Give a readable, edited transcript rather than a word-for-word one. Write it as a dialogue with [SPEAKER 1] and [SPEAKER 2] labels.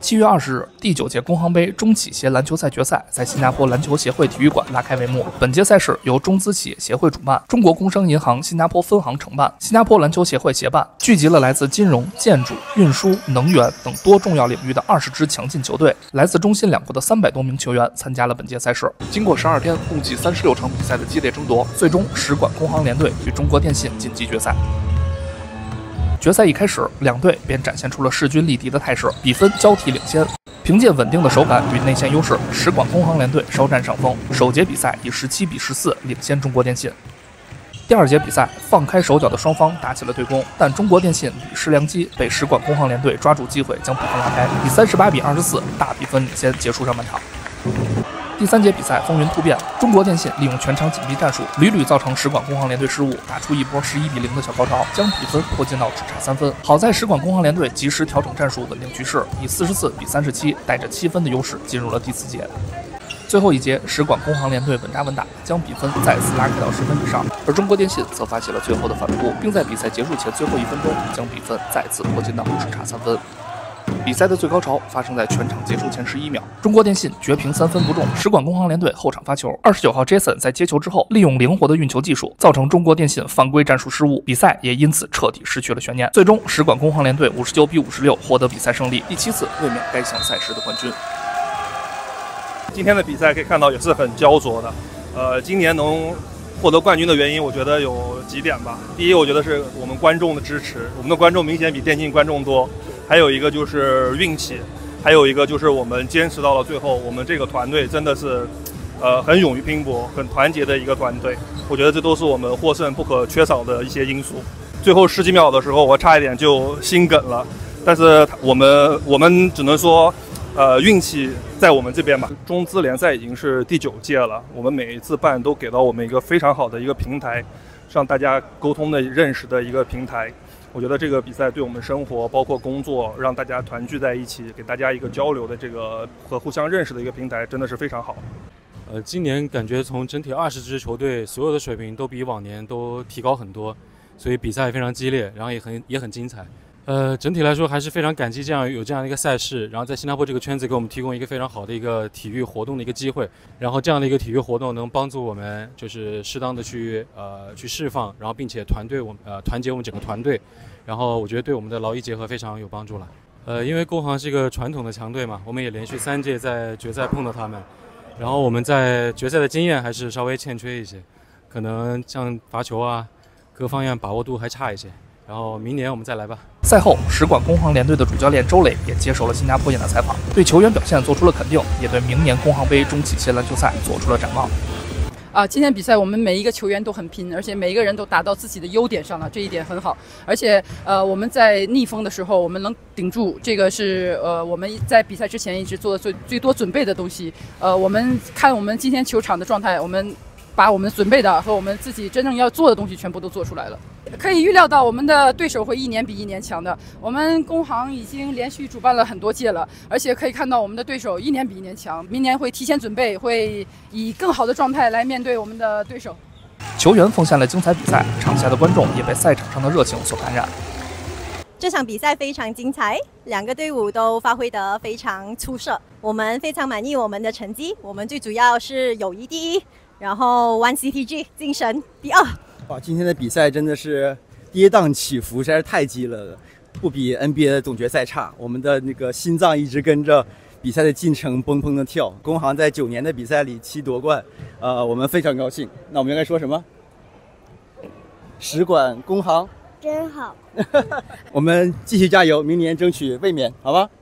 [SPEAKER 1] 7月20日，第9届工行杯中企协篮球赛决赛在新加坡篮球协会体育馆拉开帷幕。本届赛事由中资企业协会主办，中国工商银行新加坡分行承办，新加坡篮球协会协办，聚集了来自金融、建筑、运输、能源等多重要领域的20支强劲球队，来自中新两国的300多名球员参加了本届赛事。经过12天，共计36场比赛的激烈争夺，最终使馆工行联队与中国电信晋级决赛。决赛一开始，两队便展现出了势均力敌的态势，比分交替领先。凭借稳定的手感与内线优势，使馆工行联队稍占上风。首节比赛以17比14领先中国电信。第二节比赛，放开手脚的双方打起了对攻，但中国电信屡失良机，被使馆工行联队抓住机会将比分拉开，以38比24大比分领先结束上半场。第3节比赛风云突变，中国电信利用全场紧逼战术，屡屡造成使馆工行联队失误，打出一波11比0的小高潮，将比分迫近到只差3分。好在使馆工行联队及时调整战术，稳定局势，以44比37带着7分的优势进入了第4节。最后一节，使馆工行联队稳扎稳打，将比分再次拉开到10分以上，而中国电信则发起了最后的反扑，并在比赛结束前最后1分钟将比分再次迫近到只差3分。比赛的最高潮发生在全场结束前11秒，中国电信绝平3分不中，使馆工行联队后场发球，29号 Jason 在接球之后利用灵活的运球技术，造成中国电信犯规战术失误，比赛也因此彻底失去了悬念。最终，使馆工行联队59比56获得比赛胜利，第7次卫冕该项赛事的冠军。
[SPEAKER 2] 今天的比赛可以看到也是很焦灼的，今年能获得冠军的原因，我觉得有几点吧。第一，我觉得是我们观众的支持，我们的观众明显比电信观众多。还有一个就是运气，还有一个就是我们坚持到了最后。我们这个团队真的是，很勇于拼搏、很团结的一个团队。我觉得这都是我们获胜不可缺少的一些因素。最后10几秒的时候，我差一点就心梗了，但是我们只能说，运气在我们这边吧。中资联赛已经是第9届了，我们每一次办都给到我们一个非常好的一个平台，让大家沟通的、认识的一个平台。我觉得这个比赛对我们生活，包括工作，让大家团聚在一起，给大家一个交流的这个和互相认识的一个平台，真的是非常好。
[SPEAKER 3] 今年感觉从整体20支球队所有的水平都比往年都提高很多，所以比赛非常激烈，然后也很精彩。整体来说还是非常感激有这样的一个赛事，然后在新加坡这个圈子给我们提供一个非常好的一个体育活动的一个机会，然后这样的一个体育活动能帮助我们就是适当的去释放，然后并且团结我们整个团队，然后我觉得对我们的劳逸结合非常有帮助了。因为工行是一个传统的强队嘛，我们也连续3届在决赛碰到他们，然后我们在决赛的经验还是稍微欠缺一些，可能像罚球啊各方面把握度还差一些。然后明年我们再来吧。
[SPEAKER 1] 赛后，使馆工行联队的主教练周磊也接受了新加坡眼的采访，对球员表现做出了肯定，也对明年工行杯中企协篮球赛做出了展望。
[SPEAKER 4] 今天比赛我们每一个球员都很拼，而且每一个人都打到自己的优点上了，这一点很好。而且我们在逆风的时候，我们能顶住，这个是我们在比赛之前一直做的最多准备的东西。我们看我们今天球场的状态，我们把我们准备的和我们自己真正要做的东西全部都做出来了。可以预料到我们的对手会一年比一年强的。我们工行已经连续主办了很多届了，而且可以看到我们的对手一年比一年强。明年会提前准备，会以更好的状态来面对我们的对手。
[SPEAKER 1] 球员奉献了精彩比赛，场下的观众也被赛场上的热情所感染。
[SPEAKER 5] 这场比赛非常精彩，两个队伍都发挥得非常出色，我们非常满意我们的成绩。我们最主要是友谊第一，然后 One CTG 精神第2。
[SPEAKER 6] 哇，今天的比赛真的是跌宕起伏，实在是太激烈了，不比 NBA 的总决赛差。我们的那个心脏一直跟着比赛的进程蹦蹦的跳。工行在9年的比赛里7夺冠，我们非常高兴。那我们应该说什么？使馆工行
[SPEAKER 7] 真好。
[SPEAKER 6] 我们继续加油，明年争取卫冕，好吧？